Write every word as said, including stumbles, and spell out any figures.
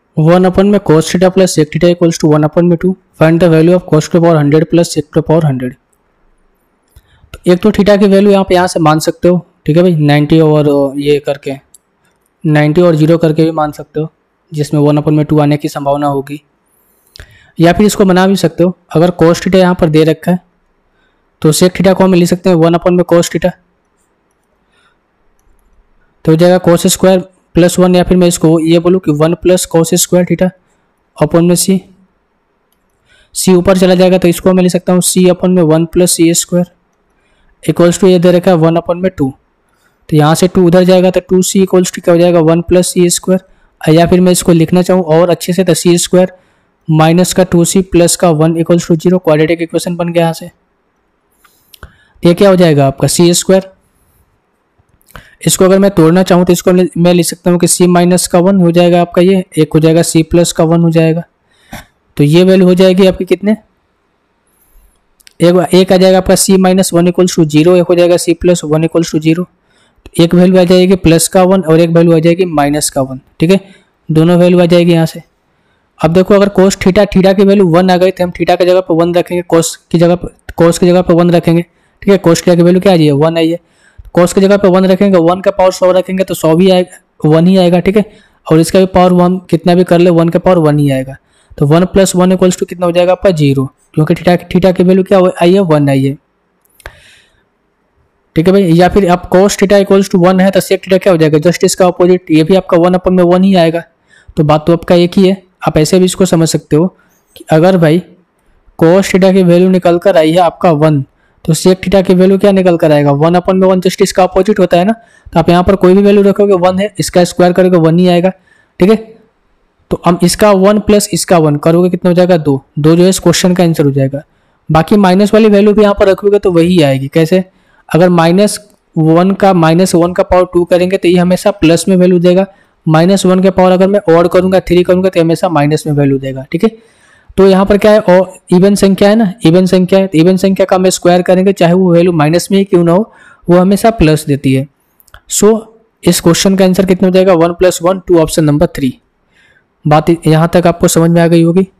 One upon में cos theta plus sec theta equals to one upon में two. Find the value of cos to power hundred plus sec to power hundred. तो एक तो theta की value यहाँ पे यहाँ से मान सकते हो, ठीक है भाई, नाइन्टी और ये करके नाइन्टी और जीरो करके भी मान सकते हो, जिसमें वन अपन में टू आने की संभावना होगी। या फिर इसको बना भी सकते हो, अगर कोस थीटा यहाँ पर दे रखा है तो सेक थीटा को हम लिख सकते हैं वन अपन में कोस थीटा, तो हो जाएगा कोस स्क्वायर प्लस वन, या फिर मैं इसको ये बोलूँ कि one plus cos square theta upon में सी। सी ऊपर चला जाएगा तो इसको मैं लिख सकता हूँ सी अपन में one plus c square equals to ये दे रखा है वन अपन में टू, तो यहाँ से टू उधर जाएगा तो टू सी इक्वल्स टू क्या हो जाएगा वन प्लस सी स्क्वायर। या फिर मैं इसको लिखना चाहूँ और अच्छे से तो सी स्क्वायर माइनस का टू सी प्लस का one equals to zero, quadratic equation बन गया यहाँ से। ये क्या हो जाएगा आपका सी स्क्वायर। इसको अगर मैं तोड़ना चाहूँ तो इसको मैं लिख सकता हूँ कि सी माइनस का वन हो जाएगा आपका, ये एक हो जाएगा सी प्लस का वन हो जाएगा। तो ये वैल्यू हो जाएगी आपकी कितने, एक एक आ जाएगा आपका c minus one equals to zero, एक हो जाएगा c plus one equals to zero. एक वैल्यू आ जाएगी प्लस का वन और एक वैल्यू आ जाएगी माइनस का वन, ठीक है, दोनों वैल्यू आ जाएगी यहाँ से। अब देखो अगर कोस थीटा थीटा की वैल्यू वन आ गई तो हम थीटा की जगह पर वन रखेंगे, कोस की जगह पर कोस की जगह पर वन रखेंगे, ठीक है। कोस थीटा की वैल्यू क्या आ जाइए वन आई है, कोस की जगह पे वन रखेंगे, वन का पावर सौ रखेंगे तो सौ भी आएगा, वन ही आएगा, ठीक है। और इसका भी पावर वन कितना भी कर ले वन का पावर वन ही आएगा। तो one plus one equals to कितना हो जाएगा आपका जीरो, क्योंकि थीटा थीटा की वैल्यू क्या आई है वन आई है, ठीक है भाई। या फिर आप cos theta equals to one है तो सेक थीटा क्या हो जाएगा जस्ट इसका अपोजिट, ये भी आपका वन अपन में वन ही आएगा। तो बात तो आपका एक ही है। आप ऐसे भी इसको समझ सकते हो कि अगर भाई कोस थीटा की वैल्यू निकल कर आई है आपका वन, तो सेक थीटा की वैल्यू क्या निकल कर आएगा वन अपन में वन, जस्ट इसका अपोजिट होता है ना। तो आप यहाँ पर कोई भी वैल्यू रखोगे वन है, इसका स्क्वायर करोगे वन ही आएगा, ठीक है। तो हम इसका वन प्लस इसका वन करोगे कितना हो जाएगा दो, दो जो है इस क्वेश्चन का आंसर हो जाएगा। बाकी माइनस वाली वैल्यू भी यहाँ पर रखोगे तो वही आएगी। कैसे, अगर माइनस वन का माइनस वन का पावर टू करेंगे तो ये हमेशा प्लस में वैल्यू देगा, माइनस वन के पावर अगर मैं और करूंगा थ्री करूंगा तो हमेशा माइनस में वैल्यू देगा, ठीक है। तो यहाँ पर क्या है, और इवन संख्या है ना, इवन संख्या है, तो इवन संख्या का हम स्क्वायर करेंगे चाहे वो वैल्यू माइनस में ही क्यों ना हो, वो हमेशा प्लस देती है। सो इस क्वेश्चन का आंसर कितना हो जाएगा one plus one, two option number three. बात यहाँ तक आपको समझ में आ गई होगी।